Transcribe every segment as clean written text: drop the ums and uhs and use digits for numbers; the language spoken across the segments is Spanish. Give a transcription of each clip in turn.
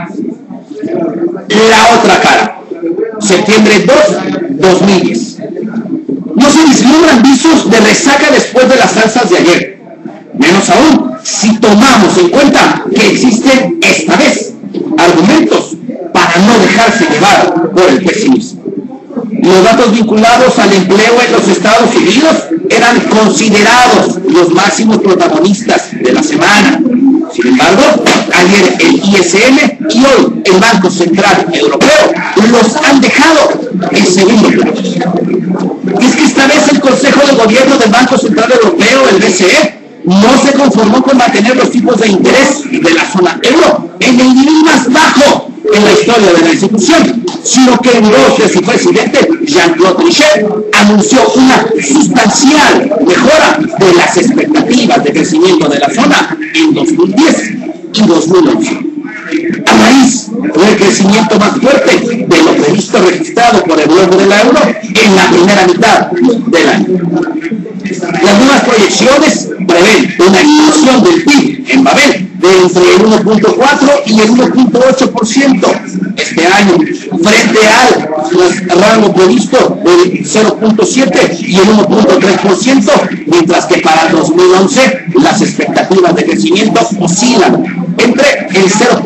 La otra cara, septiembre 2, 2010. No se vislumbran visos de resaca después de las alzas de ayer. Menos aún si tomamos en cuenta que existen esta vez argumentos para no dejarse llevar por el pesimismo. Los datos vinculados al empleo en los Estados Unidos eran considerados los máximos protagonistas de la semana. Sin embargo, ayer el ISM y hoy el Banco Central Europeo los han dejado en segundo plano. Y es que esta vez el Consejo de Gobierno del Banco Central Europeo, el BCE, no se conformó con mantener los tipos de interés de la zona euro en el nivel más bajo en la historia de la institución, sino que en voz de su presidente, Jean-Claude Trichet, anunció una sustancial mejora de las expectativas de crecimiento de la zona en 2010 y 2011. A raíz del crecimiento más fuerte de lo previsto registrado por el bloque de la euro en la primera mitad del año. Las nuevas proyecciones prevén una explosión del PIB en Babel de entre el 1.4 y el 1.8% este año, frente al rango previsto del 0.7 y el 1.3%, mientras que para el 2011 las expectativas de crecimiento oscilan entre el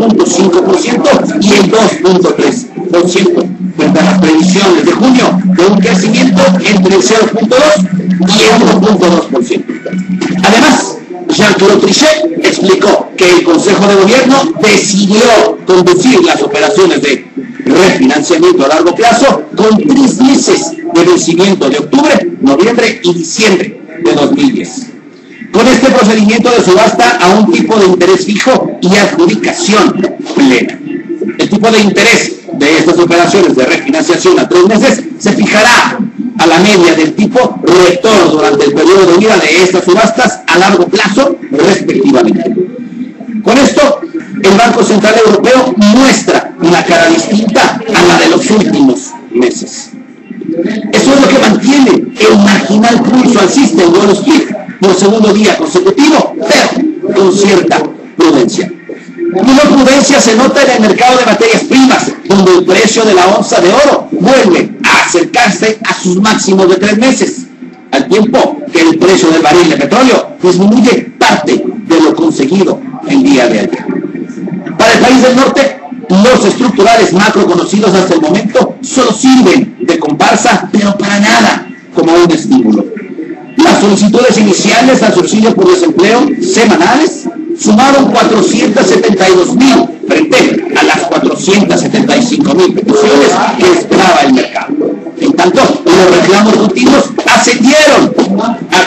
0.5% y el 2.3%, frente a las previsiones de junio de un crecimiento entre el 0.2 y el 1.2%. Además, Jean-Claude Trichet explicó que el Consejo de Gobierno decidió conducir las operaciones de refinanciamiento a largo plazo con 3 meses de vencimiento de octubre, noviembre y diciembre de 2010. Con este procedimiento de subasta a un tipo de interés fijo y adjudicación plena. El tipo de interés de estas operaciones de refinanciación a 3 meses se fijará a la media del tipo rector durante el periodo de vida de estas subastas a largo plazo, respectivamente. Con esto, el Banco Central Europeo muestra una cara distinta a la de los últimos meses. Eso es lo que mantiene el marginal pulso alcista en Wall Street por segundo día consecutivo, pero con cierta prudencia. Una prudencia se nota en el mercado de materias primas, donde el precio de la onza de oro vuelve a acercarse a sus máximos de 3 meses, al tiempo que el precio del barril de petróleo disminuye parte de lo conseguido el día de ayer. Para el país del norte, los estructurales macro conocidos hasta el momento solo sirven de comparsa, pero para nada como un estímulo. Las solicitudes iniciales al subsidio por desempleo semanales sumaron 472.000 frente a las 475.000 peticiones que esperaba el mercado. En tanto, los reclamos continuos ascendieron a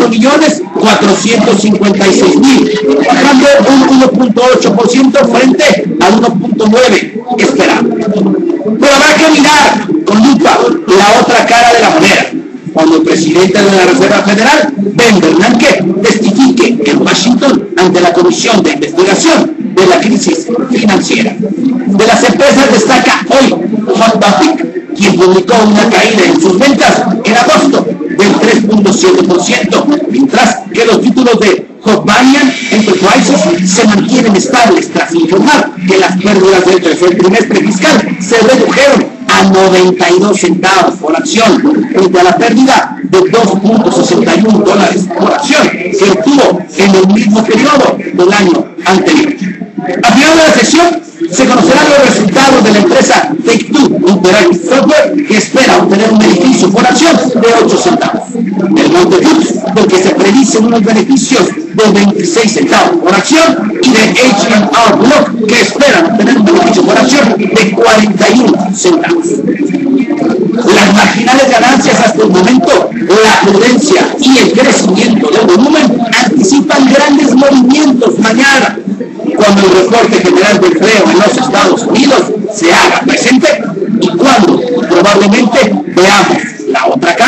4.456.000, bajando un 1.8% frente al 1.9% esperado. Pero habrá que mirar con lupa la otra cara de la moneda, cuando el presidente de la Reserva Federal, Ben Bernanke, testifique en Washington ante la Comisión de Investigación de la Crisis Financiera. De las empresas destaca hoy Hot Topic, quien publicó una caída en sus ventas en agosto del 3.7%, mientras que los títulos de Hovnanian Enterprises se mantienen estables tras informar que las pérdidas del tercer trimestre fiscal se redujeron a 92 centavos por acción, frente a la pérdida de $2.61 por acción que obtuvo en el mismo periodo del año anterior. Al final de la sesión se conocerán los resultados de la empresa Take-Two Interactive Software, que espera obtener un beneficio por acción de 8 centavos. El Monte Foods, del que se predicen unos beneficios de 26 centavos por acción, y de H&R Block, que esperan obtener un beneficio por acción de 41 centavos. Las marginales ganancias hasta el momento, la prudencia y el crecimiento del volumen anticipan grandes movimientos mañana, cuando el reporte general de empleo en los Estados Unidos se haga presente y cuando probablemente veamos la otra